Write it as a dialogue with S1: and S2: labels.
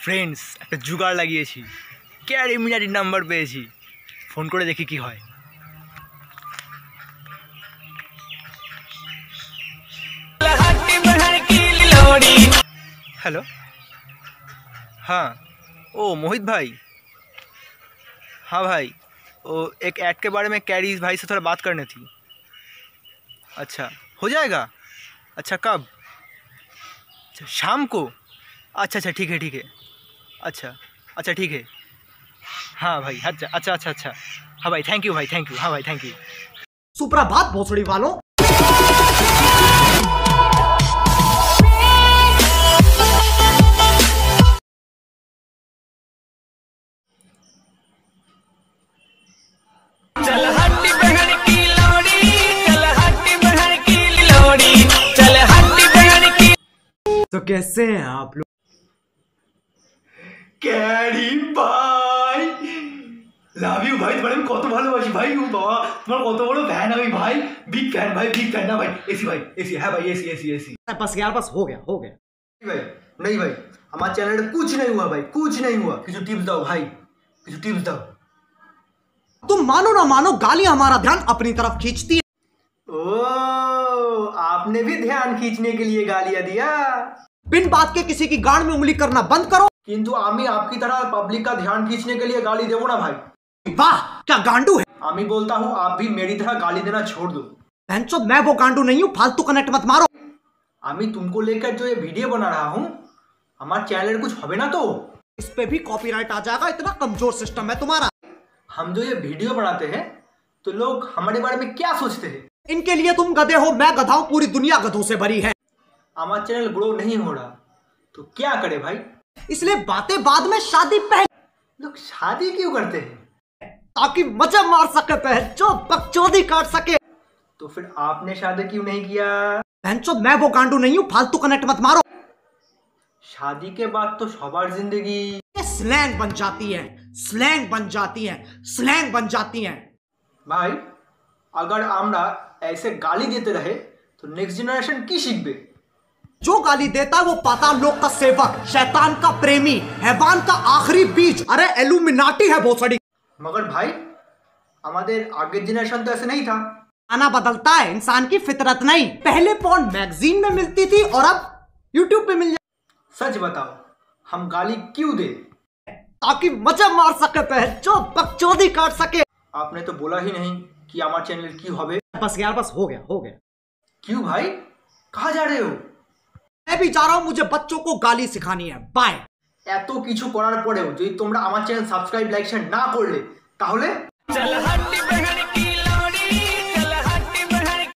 S1: Friends একটা জুগাড় লাগিয়েছি, ক্যারি মিনারির নাম্বার পেয়েছি, ফোন করে দেখি কি হয়। हेलो, हाँ, ओ मोहित भाई। हाँ भाई, वो एक ऐड के बारे में कैरी भाई से थोड़ा बात करनी थी। अच्छा, हो जाएगा? अच्छा, कब? अच्छा, शाम को? अच्छा अच्छा, ठीक है ठीक है। अच्छा अच्छा, ठीक है। हाँ भाई, अच्छा अच्छा अच्छा अच्छा। हाँ भाई, थैंक यू भाई, थैंक यू। हाँ भाई, थैंक यू।
S2: सुप्रभात भोसड़ी वालों।
S3: चल हट्टी बहन की लोड़ी, चल हट्टी बहन की लोड़ी, चल हट्टी बहन की।
S2: तो कैसे हैं आप लोग?
S1: ক্যারি ভাই, লাভ ইউ ভাই, তোমার আমি কত ভালোবাসি ভাই। ও বাবা, তোমার কত বড় ফ্যান আমি ভাই, বিগ ফ্যান ভাই, বিগ ফ্যান। না ভাই, এসি ভাই, এসি। হ্যাঁ ভাই, এসি एसी एसी।
S2: बस यार, बस हो गया
S1: भाई नहीं भाई, हमारे चैनल में कुछ नहीं हुआ भाई, कुछ नहीं हुआ। किसी टिप्स दो भाई, किसी टिप्स दो।
S2: तुम मानो ना मानो, गाली हमारा ध्यान अपनी तरफ खींचती है।
S1: ओ, आपने भी ध्यान खींचने के लिए गालियां दिया।
S2: बिन बात के किसी की गांड में उंगली करना बंद करो।
S1: किंतु आमी आपकी तरह पब्लिक का ध्यान खींचने के लिए गाली देवो ना भाई।
S2: वाह, क्या गांडू है।
S1: आमी बोलता हूँ आप भी मेरी तरह गाली देना छोड़ दो।
S2: बहनचोद, मैं वो गांडू नहीं हूँ, फालतू कनेक्ट मत मारो।
S1: आमी तुमको लेकर जो ये वीडियो बना रहा हूँ, हमारे चैनल कुछ होवे ना तो
S2: इस पे भी कॉपीराइट आ जाएगा, इतना कमजोर सिस्टम है तुम्हारा।
S1: हम जो ये वीडियो बनाते हैं तो लोग हमारे बारे में क्या सोचते हैं?
S2: इनके लिए तुम गधे हो, मैं गधा हूं, पूरी दुनिया गधों से भरी है।
S1: हमारा चैनल ग्रो नहीं हो रहा तो क्या करे भाई?
S2: इसलिए बातें बाद में, शादी पहले।
S1: लोग शादी क्यों करते हैं?
S2: ताकि मजा मार सके, जो बकचोदी काट सके।
S1: तो फिर आपने शादी क्यों नहीं किया?
S2: बहनचोद, मैं वो गांडू नहीं हूँ, फालतू कनेक्ट मत मारो।
S1: शादी के बाद तो सवार जिंदगी
S2: स्लैंग बन जाती है, स्लैंग बन जाती है, स्लैंग बन जाती है।
S1: भाई, अगर আমরা ऐसे गाली देते रहे तो नेक्स्ट जनरेशन की शिखबे?
S2: जो गाली देता है वो पाताल लोक का सेवक, शैतान का प्रेमी, हैवान का आखिरी बीज। अरे एलुमिनाटी है भोसड़ी।
S1: मगर भाई, हमारे आगे जनरेशन तो ऐसे नहीं था।
S2: आना बदलता है, इंसान की फितरत नहीं। पहले पॉर्न मैगजीन में मिलती थी और अब यूट्यूब पे मिल जाए।
S1: सच बताओ, हम गाली क्यों दे?
S2: ताकि मजा मार सके, जो बकचोदी काट सके।
S1: आपने तो बोला ही नहीं कि हमारे चैनल की होवे।
S2: बस यार, बस हो गया।
S1: क्यों भाई, कहाँ जा रहे हो?
S2: मैं भी जा रहा हूँ, मुझे बच्चों को गाली सिखानी है। बाय।
S1: এত কিছু করার পরেও যদি তোমরা আমার চ্যানেল সাবস্ক্রাইব, লাইক, শেয়ার না করলে তাহলে
S3: चल